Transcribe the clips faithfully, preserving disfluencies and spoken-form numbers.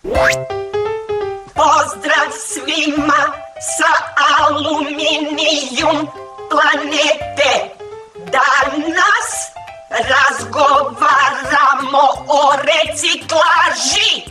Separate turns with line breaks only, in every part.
Pozdrav svima sa Aluminijum planete. Danas razgovaramo o reciklaži.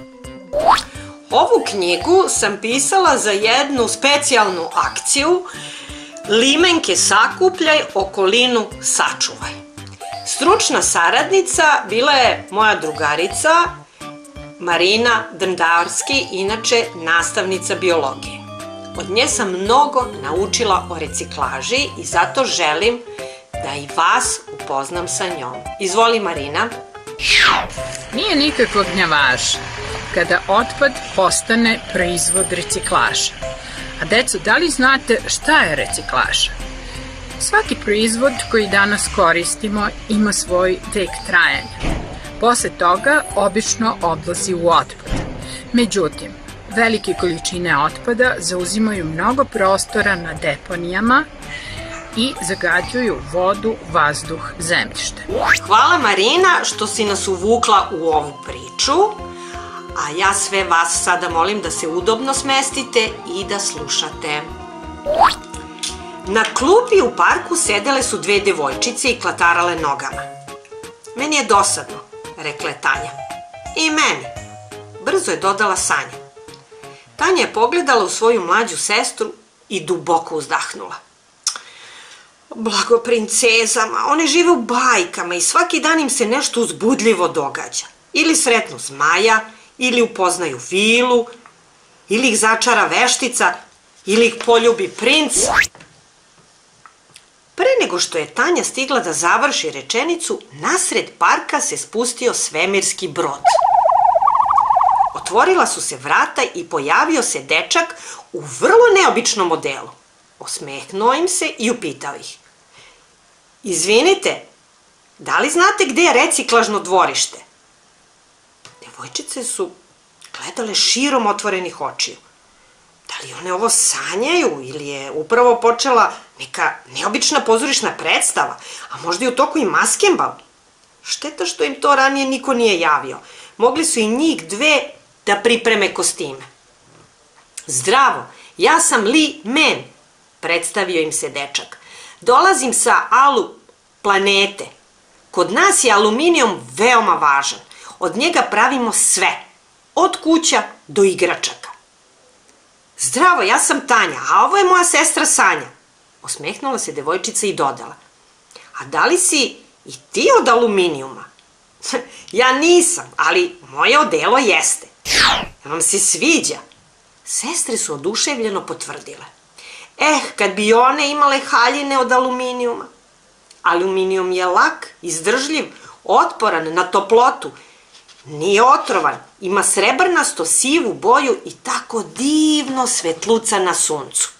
Ovu knjigu sam pisala za jednu specijalnu akciju Limenke sakupljaj, okolinu sačuvaj. Stručna saradnica bila je moja drugarica Marina Drndarski, inače nastavnica biologije. Od nje sam mnogo naučila o reciklaži i zato želim da i vas upoznam sa njom. Izvoli, Marina.
Nije nikakva gnjavaža kada otpad postane proizvod reciklaža. A deco, da li znate šta je reciklaža? Svaki proizvod koji danas koristimo ima svoj vek trajanja. Posle toga obično odlazi u otpad. Međutim, velike količine otpada zauzimaju mnogo prostora na deponijama i zagađuju vodu, vazduh, zemljište.
Hvala, Marina, što si nas uvukla u ovu priču, a ja sve vas sada molim da se udobno smestite i da slušate. Na klupi u parku sedele su dve devojčice i klatarale nogama. Meni je dosadno, rekla je Tanja. I meni, brzo je dodala Sanja. Tanja je pogledala u svoju mlađu sestru i duboko uzdahnula. Blago princezama, one žive u bajkama i svaki dan im se nešto uzbudljivo događa. Ili sretnu zmaja, ili upoznaju vilu, ili ih začara veštica, ili ih poljubi princ. Pre nego što je Tanja stigla da završi rečenicu, nasred parka se spustio svemirski brod. Otvorila su se vrata i pojavio se dečak u vrlo neobičnom modelu. Osmehnuo im se i upitao ih. Izvinite, da li znate gde je reciklažno dvorište? Devojčice su gledale širom otvorenih očiju. Da li one ovo sanjaju ili je upravo počela neka neobična pozorišna predstava, a možda i u toku i maskembal? Šteta što im to ranije niko nije javio. Mogli su i njih dve da pripreme kostime. Zdravo, ja sam Li Men, predstavio im se dečak. Dolazim sa Alu planete. Kod nas je aluminijum veoma važan. Od njega pravimo sve, od kuća do igračaka. Zdravo, ja sam Tanja, a ovo je moja sestra Sanja. Osmehnula se devojčica i dodala. A da li si i ti od aluminijuma? Ja nisam, ali moje odelo jeste. Vam se sviđa? Sestre su oduševljeno potvrdile. Eh, kad bi one imale haljine od aluminijuma. Aluminijum je lak, izdržljiv, otporan na toplotu, nije otrovan, ima srebrnasto sivu boju i tako divno svetluca na suncu.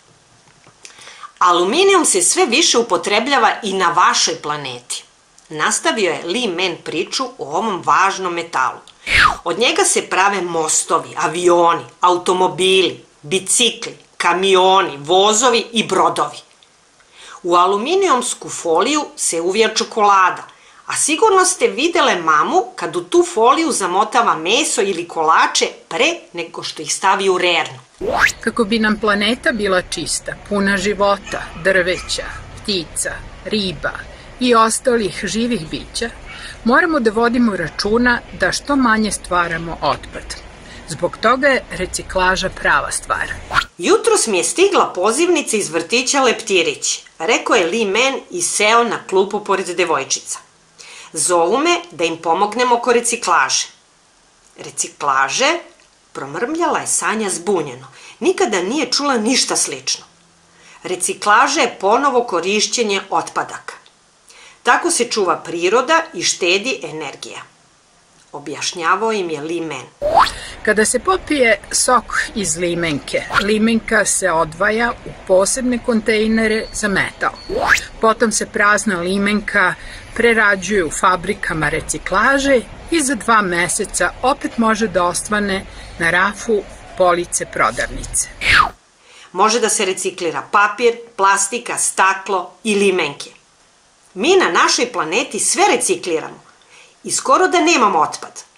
Aluminijum se sve više upotrebljava i na vašoj planeti. Nastavio je Li Men priču o ovom važnom metalu. Od njega se prave mostovi, avioni, automobili, bicikli, kamioni, vozovi i brodovi. U aluminijumsku foliju se uvija čokolada, a sigurno ste videle mamu kad u tu foliju zamotava meso ili kolače pre nego što ih stavi u rernu.
Kako bi nam planeta bila čista, puna života, drveća, ptica, riba i ostalih živih bića, moramo da vodimo računa da što manje stvaramo otpad. Zbog toga je reciklaža prava stvar.
Jutros mi je stigla pozivnica iz vrtića Leptirić, rekao je Li Men i seo na klupu pored devojčica. Zovu me da im pomognem oko reciklaže. Reciklaže? Promrmljala je Sanja zbunjeno. Nikada nije čula ništa slično. Reciklaža je ponovo korišćenje otpadaka. Tako se čuva priroda i štedi energija. Objašnjavao im je Li Men.
Kada se popije sok iz limenke, limenka se odvaja u posebne kontejnere za metal. Potom se prazna limenka prerađuje u fabrikama reciklaže i za dva meseca opet može da osvane na rafu police prodavnice.
Može da se reciklira papir, plastika, staklo i limenke. Mi na našoj planeti sve recikliramo i skoro da nemamo otpad.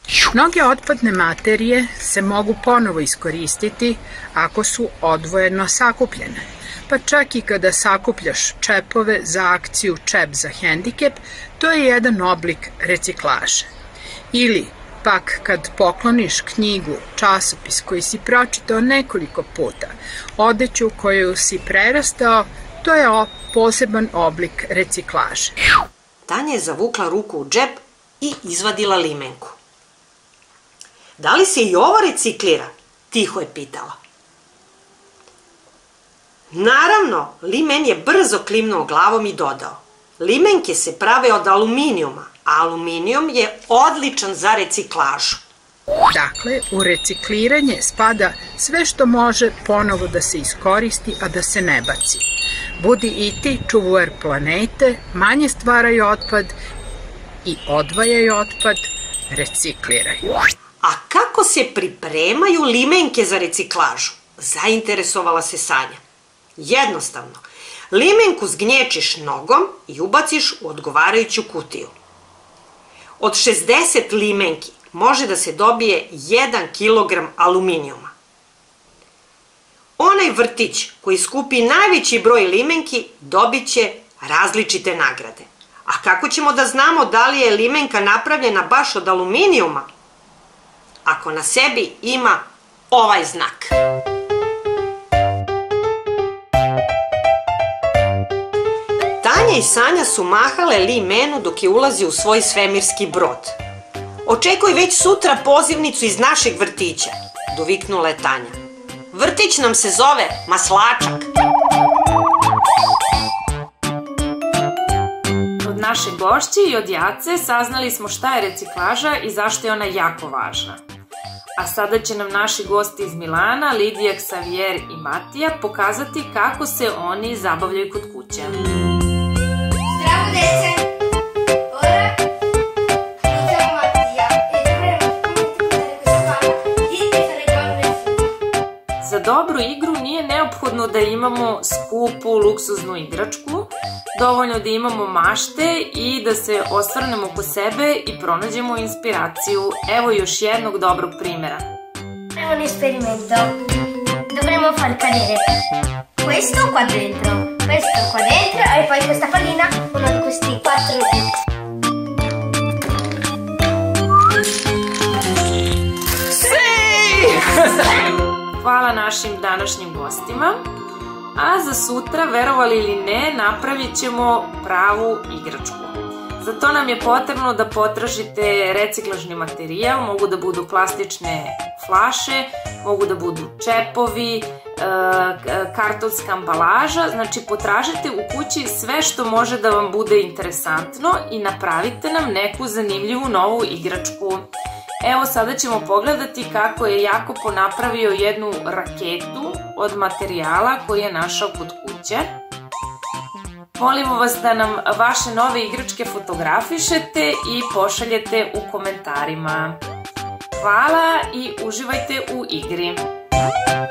Mnoge otpadne materije se mogu ponovo iskoristiti ako su odvojeno sakupljene, pa čak i kada sakupljaš čepove za akciju Čep za hendikep, to je jedan oblik reciklaže. Ili pak kad pokloniš knjigu, časopis koji si pročitao nekoliko puta, odeću koju si prerastao, to je poseban oblik reciklaže.
Tanja je zavukla ruku u džep i izvadila limenku. Da li se i ovo reciklira? Tiho je pitala. Naravno, limen je brzo klimnuo glavom i dodao. Limenke se prave od aluminijuma, a aluminijum je odličan za reciklažu.
Dakle, u recikliranje spada sve što može ponovo da se iskoristi, a da se ne baci. Budi i ti čuvar planete, manje stvaraj otpad i odvajaj otpad, recikliraj.
A kako se pripremaju limenke za reciklažu? Zainteresovala se Sanja. Jednostavno, limenku zgnječiš nogom i ubaciš u odgovarajuću kutiju. Od šezdeset limenki može da se dobije jedan kilogram aluminijuma. Onaj vrtić koji skupi najveći broj limenki dobit će različite nagrade. A kako ćemo da znamo da li je limenka napravljena baš od aluminijuma? Ako na sebi ima ovaj znak. Tanja i Sanja su mahale limenu dok je ulazio u svoj svemirski brod. Očekuj već sutra pozivnicu iz našeg vrtića, doviknula je Tanja. Vrtić nam se zove Maslačak.
Od naše gošće i od Jace saznali smo šta je reciklaža i zašto je ona jako važna. A sada će nam naši gosti iz Milana, Lidija, Ksavijer i Matija, pokazati kako se oni zabavljaju kod kuće.
Zdravo, dece! Ora, Lidija, Matija. E, dobro, idite sa regalom.
Za dobru igru nije neophodno da imamo skupu, luksuznu igračku, dovoljno da imamo mašte i da se osvrnemo oko sebe i pronađemo inspiraciju. Evo još jednog dobrog primjera.
È un esperimento. Dovremmo far cadere questo qua dentro, questo qua dentro e poi questa pallina, uno di questi quattro bit.
Hvala našim današnjim gostima. A za sutra, verovali ili ne, napravit ćemo pravu igračku. Za to nam je potrebno da potražite reciklažni materijal, mogu da budu plastične flaše, mogu da budu čepovi, kartonska ambalaža, znači potražite u kući sve što može da vam bude interesantno i napravite nam neku zanimljivu novu igračku. Evo sada ćemo pogledati kako je Jakopo napravio jednu raketu od materijala koji je našao kod kuće. Molimo vas da nam vaše nove igračke fotografišete i pošaljete u komentarima. Hvala i uživajte u igri.